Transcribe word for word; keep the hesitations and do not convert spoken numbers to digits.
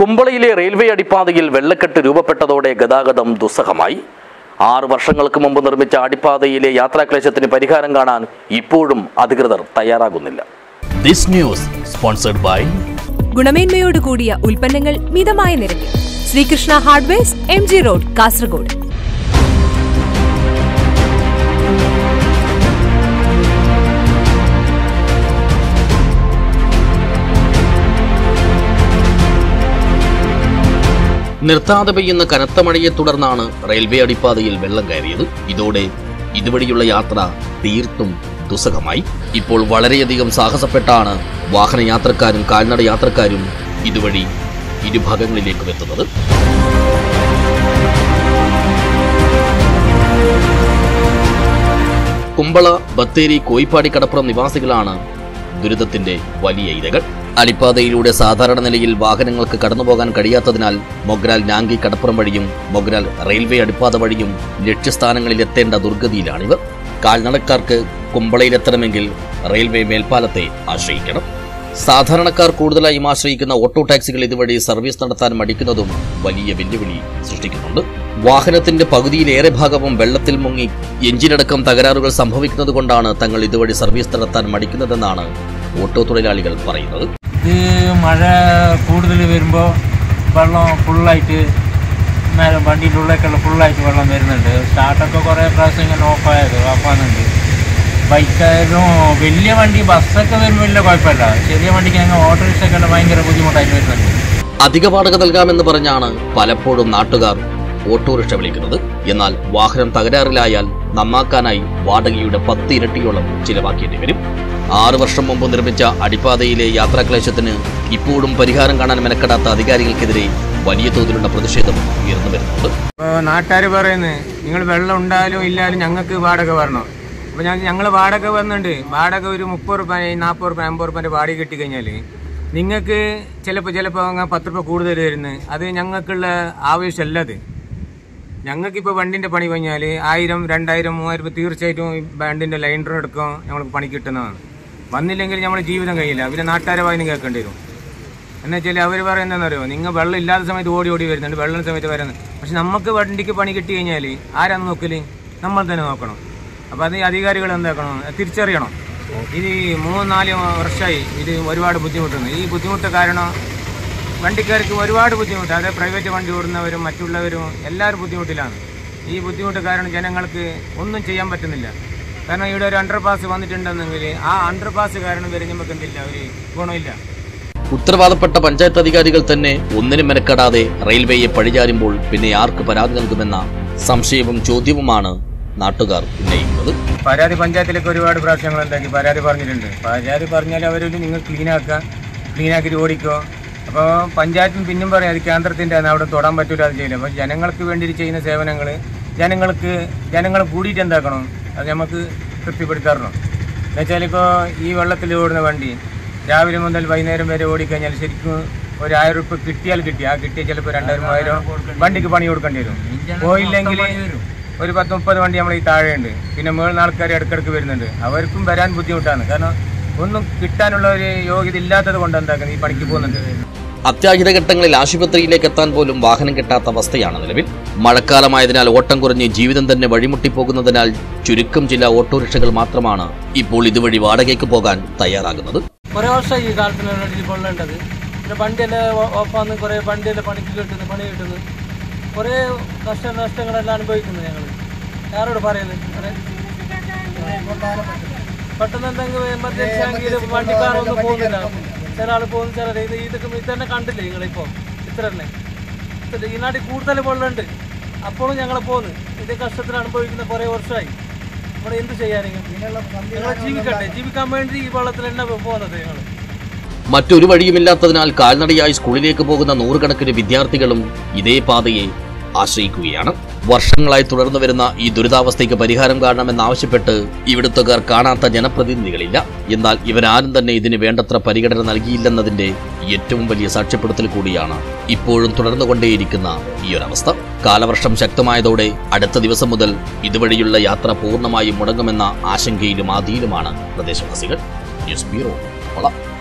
കുമ്പളയിലെ railway അടിപ്പാതയിൽ വെള്ളക്കെട്ട് രൂപപ്പെട്ടതോടെ ഗതാഗതം ദുസ്സഹമായി. ആറ് വർഷങ്ങൾക്ക് മുമ്പ് നിർമ്മിച്ച അടിപ്പാതയിലെ യാത്രാക്ലേശത്തിന് പരിഹാരം കാണാൻ ഇപ്പോഴും അധികൃതർ തയ്യാറാകുന്നില്ല. ദിസ് ന്യൂസ് സ്പോൺസർഡ് ബൈ ഗുണമേന്മയോട് കൂടിയ ഉൽപ്പന്നങ്ങൾ മിതമായ നിരക്കിൽ Sreekrishna hardwares, M G road, Kasaragod. നിർത്താതെ പെയ്യുന്ന കനത്ത മഴയെ തുടർന്നാണ് റെയിൽവേ അടിപ്പാതയിൽ വെള്ളം കയറിയത്. ഇതോടെ ഇതുവഴിയുള്ള യാത്ര തീർത്തും ദുസ്സഹമായി. ഇപ്പോൾ വളരെയധികം സാഹസപ്പെട്ടാണ് വാഹനയാത്രക്കാരും കാൽനട യാത്രക്കാരും ഇതുവഴി ഇരുഭാഗങ്ങളിലേക്കും എത്തുന്നത്. കുമ്പള, ബത്തേരി, കോയിപ്പാടി, കടപ്പുറം നിവാസികളാണ് ദുരിതത്തിന്റെ വലിയ ഇരകൾ. അടിപ്പാതയിലൂടെ സാധാരണ നിലയിൽ വാഹനങ്ങൾക്ക് കടന്നുപോകാൻ കഴിയാത്തതിനാൽ മൊഗ്രാൽ നാങ്കി കടപ്പുറം വഴിയും മൊഗ്രാൽ റെയിൽവേ അടിപ്പാത വഴിയും ലക്ഷ്യസ്ഥാനങ്ങളിൽ എത്തേണ്ട ദുർഗതിയിലാണിവർ. കാൽനടക്കാർക്ക് കുമ്പളയിലെത്തണമെങ്കിൽ റെയിൽവേ മേൽപ്പാലത്തെ ആശ്രയിക്കണം. സാധാരണക്കാർ കൂടുതലായും ആശ്രയിക്കുന്ന ഓട്ടോ ടാക്സികൾ ഇതുവഴി സർവീസ് നടത്താൻ മടിക്കുന്നതും വലിയ വെല്ലുവിളി സൃഷ്ടിക്കുന്നുണ്ട്. വാഹനത്തിന്റെ പകുതിയിലേറെ ഭാഗവും വെള്ളത്തിൽ മുങ്ങി എഞ്ചിനടക്കം തകരാറുകൾ സംഭവിക്കുന്നത് കൊണ്ടാണ് തങ്ങൾ ഇതുവഴി സർവീസ് നടത്താൻ മടിക്കുന്നതെന്നാണ് ഓട്ടോ തൊഴിലാളികൾ പറയുന്നത്. ഇത് മഴ കൂടുതൽ വരുമ്പോൾ വെള്ളം ഫുള്ളായിട്ട് വണ്ടിയുടെ ഉള്ളിലേക്കുള്ള ഫുള്ളായിട്ട് വെള്ളം വരുന്നുണ്ട്. സ്റ്റാർട്ടൊക്കെ കുറേ പ്രാവശ്യം ഇങ്ങനെ ഓഫായത് ഓഫാകുന്നുണ്ട്. ബൈക്കായാലും വലിയ വണ്ടി ബസ്സൊക്കെ വരുമ്പോൾ വലിയ കുഴപ്പമില്ല. ചെറിയ വണ്ടിക്ക് ഞങ്ങൾ ഓട്ടോറിക്ഷയൊക്കെ ഭയങ്കര ബുദ്ധിമുട്ടായിട്ട് വരുന്നുണ്ട്. അധിക വാടക നൽകാമെന്ന് പറഞ്ഞാണ് പലപ്പോഴും നാട്ടുകാർ ഓട്ടോറിക്ഷ വിളിക്കുന്നത്. എന്നാൽ വാഹനം തകരാറിലായാൽ നന്നാക്കാനായി വാടകയുടെ പത്ത് ഇരട്ടിയോളം ചിലവാക്കേണ്ടി വരും. ആറു വർഷം മുമ്പ് നിർമ്മിച്ച അടിപ്പാതയിലെ യാത്രാക്ലേശത്തിന് ഇപ്പോഴും പരിഹാരം കാണാൻ മെനക്കെടാത്ത അധികാരികൾക്കെതിരെ വലിയ തോതിലുള്ള പ്രതിഷേധം ഉയർന്നു വരുന്നുണ്ട്. നാട്ടുകാർ പറയുന്നത് നിങ്ങൾ വെള്ളം ഉണ്ടായാലും ഇല്ലാലും ഞങ്ങൾക്ക് വാടക വരണം. അപ്പോൾ ഞാൻ ഞങ്ങൾ വാടക വന്നിട്ടുണ്ട്. വാടക ഒരു മുപ്പത് റുപ്യ, നാൽപ്പത് റുപ്യ, അമ്പത് റുപ്യൻ്റെ വാടക കിട്ടിക്കഴിഞ്ഞാൽ നിങ്ങൾക്ക് ചിലപ്പോൾ ചിലപ്പോൾ അങ്ങ് പത്ത് റുപ്യ കൂടുതൽ വരുന്നത്. അത് ഞങ്ങൾക്കുള്ള ആവശ്യമല്ല. അത് ഞങ്ങൾക്കിപ്പോൾ വണ്ടിൻ്റെ പണി കഴിഞ്ഞാൽ ആയിരം, രണ്ടായിരം, മൂവായിരം രൂപ തീർച്ചയായിട്ടും വണ്ടിൻ്റെ ലൈൻഡർ എടുക്കാൻ ഞങ്ങൾക്ക് പണി കിട്ടുന്നതാണ്. വന്നില്ലെങ്കിൽ നമ്മൾ ജീവിതം കഴിയില്ല. പിന്നെ നാട്ടുകാരെ വായന കേൾക്കേണ്ടി വരും. എന്ന് വെച്ചാൽ അവർ പറയുന്നതെന്ന് അറിയുമോ, നിങ്ങൾ വെള്ളം ഇല്ലാത്ത സമയത്ത് ഓടി ഓടി വരുന്നുണ്ട്, വെള്ളം സമയത്ത് വരുന്നത്. പക്ഷെ നമുക്ക് വണ്ടിക്ക് പണി കിട്ടി കഴിഞ്ഞാൽ ആരാന്ന് നോക്കല്? നമ്മൾ തന്നെ നോക്കണം. അപ്പോൾ അത് അധികാരികൾ എന്താക്കണം, തിരിച്ചറിയണം. ഇത് മൂന്ന് നാല് വർഷമായി ഇത് ഒരുപാട് ബുദ്ധിമുട്ടുണ്ട്. ഈ ബുദ്ധിമുട്ട് കാരണം വണ്ടിക്കാർക്ക് ഒരുപാട് ബുദ്ധിമുട്ട്. അതായത് പ്രൈവറ്റ് വണ്ടി ഓടുന്നവരും മറ്റുള്ളവരും എല്ലാവരും ബുദ്ധിമുട്ടിലാണ്. ഈ ബുദ്ധിമുട്ട് കാരണം ജനങ്ങൾക്ക് ഒന്നും ചെയ്യാൻ പറ്റുന്നില്ല. കാരണം ഇവിടെ ഒരു അണ്ടർ പാസ് വന്നിട്ടുണ്ടെന്നെങ്കിൽ ആ അണ്ടർ പാസ് കാരണം വരെ നമുക്ക് എന്തില്ല, ഒരു ഗുണമില്ല. ഉത്തരവാദപ്പെട്ട പഞ്ചായത്ത് അധികാരികൾ തന്നെ ഒന്നിനും മെനക്കെടാതെ റെയിൽവേയെ പഴിചാരുമ്പോൾ പിന്നെ ആർക്ക് പരാതി നൽകുമെന്ന സംശയവും ചോദ്യവുമാണ് നാട്ടുകാർ ഉന്നയിക്കുന്നത്. പരാതി പഞ്ചായത്തിലേക്ക് ഒരുപാട് പ്രാവശ്യങ്ങൾ എന്താക്കി പരാതി പറഞ്ഞിട്ടുണ്ട്. പരാതി പറഞ്ഞാൽ അവരൊരു നിങ്ങൾ ക്ലീനാക്കുക, ക്ലീനാക്കിയിട്ട് ഓടിക്കോ. അപ്പോൾ പഞ്ചായത്തും പിന്നും പറയാം അത് കേന്ദ്രത്തിൻ്റെ അവിടെ തൊടാൻ പറ്റൂല, അത് ചെയ്യില്ല. അപ്പോൾ ജനങ്ങൾക്ക് വേണ്ടി ചെയ്യുന്ന സേവനങ്ങൾ ജനങ്ങൾക്ക് ജനങ്ങൾ കൂടിയിട്ട് എന്താക്കണം, അത് നമുക്ക് തൃപ്തിപ്പെടുത്താറുണ്ട്. എന്നുവെച്ചാൽ ഇപ്പോൾ ഈ വെള്ളത്തിൽ ഓടുന്ന വണ്ടി രാവിലെ മുതൽ വൈകുന്നേരം വരെ ഓടിക്കഴിഞ്ഞാൽ ശരിക്കും ഒരു ആയിരം റുപ്യ കിട്ടിയാൽ കിട്ടി ആ കിട്ടിയ ചിലപ്പോൾ രണ്ടായിരം മൂവായിരം വണ്ടിക്ക് പണി കൊടുക്കേണ്ടി വരും. പോയില്ലെങ്കിൽ ഒരു പത്ത് മുപ്പത് വണ്ടി നമ്മൾ ഈ താഴെയുണ്ട്. പിന്നെ മുകളിൽ ആൾക്കാർ ഇടയ്ക്കിടയ്ക്ക് വരുന്നുണ്ട്. അവർക്കും വരാൻ ബുദ്ധിമുട്ടാണ്. കാരണം ഒന്നും കിട്ടാനുള്ള ഒരു യോഗ്യത ഇല്ലാത്തത് കൊണ്ട് എന്താക്കുന്നത് ഈ പണിക്ക് പോകുന്നുണ്ട്. അത്യാഹിത ഘട്ടങ്ങളിൽ ആശുപത്രിയിലേക്ക് എത്താൻ പോലും വാഹനം കിട്ടാത്ത അവസ്ഥയാണ് നിലവിൽ. മഴക്കാലമായതിനാൽ ഓട്ടം കുറഞ്ഞ് ജീവിതം തന്നെ വഴിമുട്ടിപ്പോകുന്നതിനാൽ ചുരുക്കം ചില ഓട്ടോറിക്ഷകൾ മാത്രമാണ് ഇപ്പോൾ ഇതുവഴി വാടകയ്ക്ക് പോകാൻ തയ്യാറാകുന്നത്. കുറേ വർഷം ഈ കാലത്തിന് കൊള്ളേണ്ടത്. പിന്നെ വണ്ടിയെല്ലാം ഓഫാന്ന് കുറേ വണ്ടിയെല്ലാം പണിക്ക് കിട്ടുന്നു, പണി കിട്ടുന്നു. കുറേ കഷ്ട നഷ്ടങ്ങളെല്ലാം അനുഭവിക്കുന്നത് ഞങ്ങൾ. ആരോട് പറയുന്നത്? പെട്ടെന്ന് എന്തെങ്കിലും എമർജൻസി ആണെങ്കിൽ വണ്ടിക്കാരൊന്നും പോകുന്നില്ല. ചില ആൾ പോകുന്ന ചില ഇത് ഇതൊക്കെ ഇത് തന്നെ കണ്ടില്ലേ നിങ്ങളിപ്പോൾ ഇത്ര തന്നെ ഈ നാട്ടിൽ കൂടുതൽ വെള്ളമുണ്ട്. അപ്പോഴും ഞങ്ങൾ പോകുന്നു. ഇത് കഷ്ടത്തിൽ അനുഭവിക്കുന്ന കുറേ വർഷമായി. നമ്മൾ എന്ത് ചെയ്യാനെങ്കിലും ഞങ്ങൾ ജീവിക്കട്ടെ, ജീവിക്കാൻ വേണ്ടി ഈ വെള്ളത്തിൽ തന്നെ പോകുന്നത് ഞങ്ങൾ. മറ്റൊരു വഴിയുമില്ലാത്തതിനാൽ കാൽനടയായി സ്കൂളിലേക്ക് പോകുന്ന നൂറുകണക്കിന് വിദ്യാർത്ഥികളും ഇതേ പാതയെ ആശ്രയിക്കുകയാണ്. വർഷങ്ങളായി തുടർന്നു വരുന്ന ഈ ദുരിതാവസ്ഥയ്ക്ക് പരിഹാരം കാണണമെന്നാവശ്യപ്പെട്ട് ഇവിടുത്തുകാർ കാണാത്ത ജനപ്രതിനിധികളില്ല. എന്നാൽ ഇവരാരും തന്നെ ഇതിന് വേണ്ടത്ര പരിഗണന നൽകിയില്ലെന്നതിന്റെ ഏറ്റവും വലിയ സാക്ഷ്യപ്പെടുത്തൽ കൂടിയാണ് ഇപ്പോഴും തുടർന്നുകൊണ്ടേയിരിക്കുന്ന ഈയൊരവസ്ഥ. കാലവർഷം ശക്തമായതോടെ അടുത്ത ദിവസം മുതൽ ഇതുവഴിയുള്ള യാത്ര പൂർണ്ണമായും മുടങ്ങുമെന്ന ആശങ്കയിലും ആധിയിലുമാണ് പ്രദേശവാസികൾ. News bureau.